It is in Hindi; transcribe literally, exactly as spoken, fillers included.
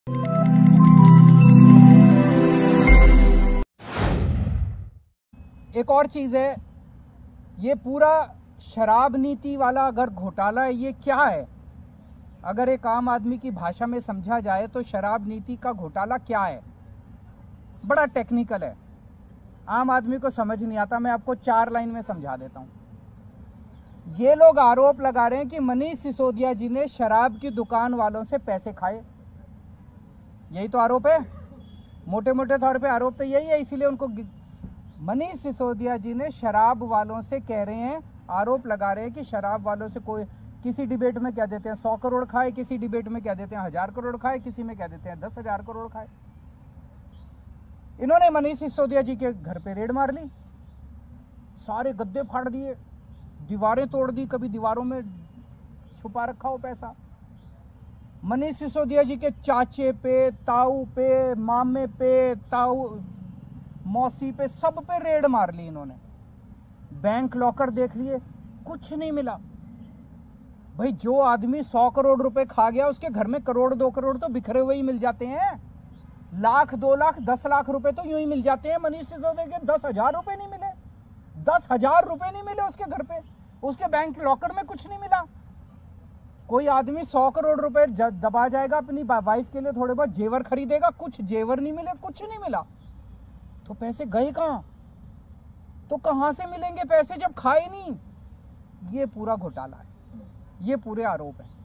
एक और चीज है, ये पूरा शराब नीति वाला अगर घोटाला है, ये क्या है? अगर एक आम आदमी की भाषा में समझा जाए तो शराब नीति का घोटाला क्या है? बड़ा टेक्निकल है, आम आदमी को समझ नहीं आता। मैं आपको चार लाइन में समझा देता हूं। ये लोग आरोप लगा रहे हैं कि मनीष सिसोदिया जी ने शराब की दुकान वालों से पैसे खाए। यही तो आरोप है, मोटे मोटे तौर पे आरोप तो यही है। इसीलिए उनको मनीष सिसोदिया जी ने शराब वालों से कह रहे हैं, आरोप लगा रहे हैं कि शराब वालों से कोई किसी डिबेट में क्या देते हैं सौ करोड़ खाए, किसी डिबेट में क्या देते हैं हजार करोड़ खाए, किसी में क्या देते हैं दस हजार करोड़ खाए। इन्होंने मनीष सिसोदिया जी के घर पे रेड मार ली, सारे गद्दे फाड़ दिए, दीवारें तोड़ दी, कभी दीवारों में छुपा रखा हो पैसा। मनीष सिसोदिया जी के चाचे पे, ताऊ पे, मामे पे, ताऊ मौसी पे, सब पे रेड मार ली इन्होंने। बैंक लॉकर देख लिए, कुछ नहीं मिला। भाई जो आदमी सौ करोड़ रुपए खा गया, उसके घर में करोड़ दो करोड़ तो बिखरे हुए ही मिल जाते हैं। लाख दो लाख दस लाख रुपए तो यूं ही मिल जाते हैं। मनीष सिसोदिया के दस हजार रुपए नहीं मिले, दस हजार रुपए नहीं मिले उसके घर पे, उसके बैंक लॉकर में कुछ नहीं मिला। कोई आदमी सौ करोड़ रुपए दबा जाएगा, अपनी वाइफ के लिए थोड़े बहुत जेवर खरीदेगा, कुछ जेवर नहीं मिले, कुछ नहीं मिला, तो पैसे गए कहां? तो कहां से मिलेंगे पैसे जब खाए नहीं? ये पूरा घोटाला है, ये पूरे आरोप है।